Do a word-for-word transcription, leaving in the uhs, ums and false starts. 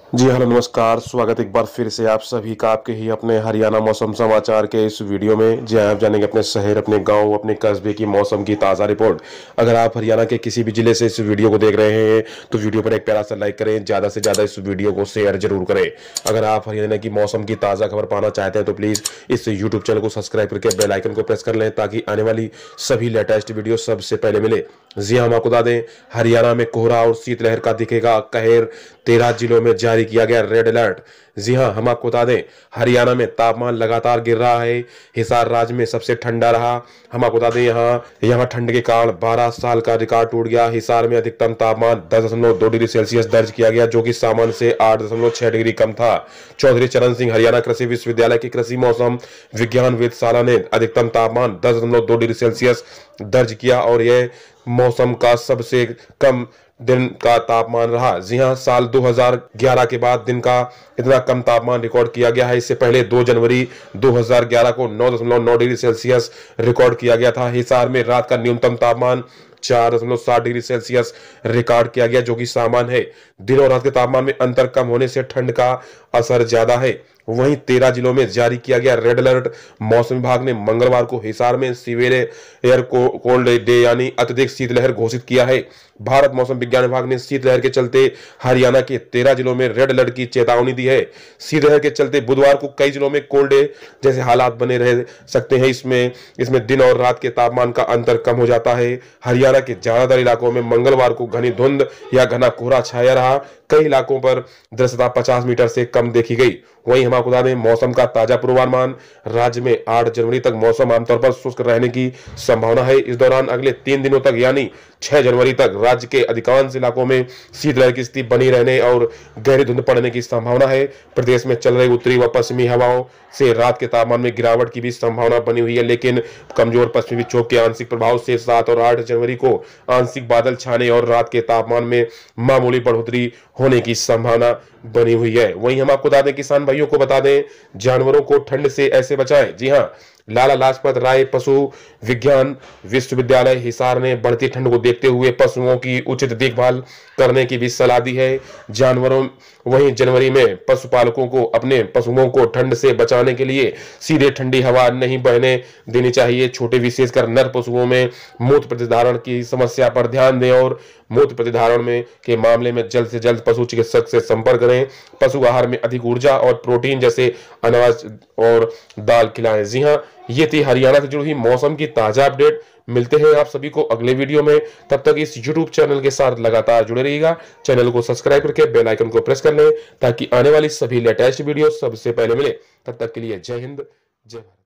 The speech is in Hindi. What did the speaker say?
जी हेलो नमस्कार। स्वागत एक बार फिर से आप सभी का आपके ही अपने हरियाणा मौसम समाचार के इस वीडियो में। जी हाँ, आप जानेंगे अपने शहर, अपने गांव, अपने कस्बे की मौसम की ताज़ा रिपोर्ट। अगर आप हरियाणा के किसी भी जिले से इस वीडियो को देख रहे हैं तो वीडियो पर एक प्यारा सा लाइक करें, ज़्यादा से ज़्यादा इस वीडियो को शेयर जरूर करें। अगर आप हरियाणा की मौसम की ताज़ा खबर पाना चाहते हैं तो प्लीज़ इस यूट्यूब चैनल को सब्सक्राइब करके बेल आइकन को प्रेस कर लें ताकि आने वाली सभी लेटेस्ट वीडियो सबसे पहले मिले। जी हाँ, हम आपको बता दें हरियाणा में कोहरा और शीतलहर का दिखेगा कहर। तेरह जिलों में जारी किया गया रेड अलर्ट। जी हाँ, हम आपको बता दें हरियाणा में तापमान लगातार गिर रहा है। हिसार राज्य में सबसे ठंडा रहा। हम आपको बता दें यहाँ यहाँ ठंड के कारण बारह साल का रिकॉर्ड टूट गया। हिसार में अधिकतम तापमान दस दशमलव दो डिग्री सेल्सियस दर्ज किया गया, जो कि सामान्य से आठ दशमलव छह डिग्री कम था। चौधरी चरण सिंह हरियाणा कृषि विश्वविद्यालय की कृषि मौसम विज्ञान वेधशाला ने अधिकतम तापमान दस दशमलव दो डिग्री सेल्सियस दर्ज किया और यह मौसम का सबसे कम दिन का तापमान रहा। जी हां, साल दो हज़ार ग्यारह के बाद दिन का इतना कम तापमान रिकॉर्ड किया गया है। इससे पहले दो जनवरी दो हज़ार ग्यारह को नौ दशमलव नौ डिग्री सेल्सियस रिकॉर्ड किया गया था। हिसार में रात का न्यूनतम तापमान चार दशमलव सात डिग्री सेल्सियस रिकॉर्ड किया गया, जो कि सामान्य है। दिन और रात के तापमान में अंतर कम होने से ठंड का असर ज्यादा है। वहीं तेरह जिलों में जारी किया गया रेड अलर्ट। मौसम विभाग ने मंगलवार को हिसार में सीवियर एयर कोल्ड डे यानी अत्यधिक शीतलहर घोषित किया है। भारत मौसम विज्ञान विभाग ने शीतलहर के चलते हरियाणा के तेरह जिलों में रेड अलर्ट की चेतावनी दी है। शीतलहर के चलते बुधवार को कई जिलों में कोल्ड डे जैसे हालात बने रह सकते हैं। इसमें इसमें दिन और रात के तापमान का अंतर कम हो जाता है। हरियाणा के ज्यादातर इलाकों में मंगलवार को घनी धुंध या घना कोहरा छाया रहा। कई इलाकों पर दृश्यता पचास मीटर से कम देखी गई। वहीं हम आपको बता दें मौसम का ताजा पूर्वानुमान। राज्य में आठ जनवरी तक मौसम आमतौर पर शुष्क रहने की संभावना है। इस दौरान अगले तीन दिनों तक यानी छह जनवरी तक राज्य के अधिकांश इलाकों में शीतलहर की स्थिति बनी रहने और गहरी धुंध पड़ने की संभावना है। प्रदेश में चल रही उत्तरी व पश्चिमी हवाओं से रात के तापमान में गिरावट की भी संभावना बनी हुई है, लेकिन कमजोर पश्चिमी विक्षोभ के आंशिक प्रभाव से सात और आठ जनवरी को आंशिक बादल छाने और रात के तापमान में मामूली बढ़ोतरी होने की संभावना बनी हुई है। वहीं हम आपको बता दें किसान भाइयों को बता दें जानवरों को ठंड से ऐसे बचाएं। जी हां, लाला लाजपत राय पशु विज्ञान विश्वविद्यालय हिसार ने बढ़ती ठंड को देखते हुए पशुओं की उचित देखभाल करने की भी सलाह दी है। जानवरों वहीं जनवरी में पशुपालकों को अपने पशुओं को ठंड से बचाने के लिए सीधे ठंडी हवा नहीं बहने देनी चाहिए। छोटे विशेषकर नर पशुओं में मूत्र प्रतिधारण की समस्या पर ध्यान दें और मूत्र प्रतिधारण में के मामले में जल्द से जल्द पशु चिकित्सक से संपर्क करें। पशु आहार में अधिक ऊर्जा और प्रोटीन जैसे अनाज और दाल खिलाएं। जी हाँ, ये थी हरियाणा से जुड़ी हुई मौसम की ताजा अपडेट। मिलते हैं आप सभी को अगले वीडियो में। तब तक इस यूट्यूब चैनल के साथ लगातार जुड़े रहिएगा। चैनल को सब्सक्राइब करके बेल आइकन को प्रेस कर लें ताकि आने वाली सभी लेटेस्ट वीडियो सबसे पहले मिले। तब तक के लिए जय हिंद, जय भारत।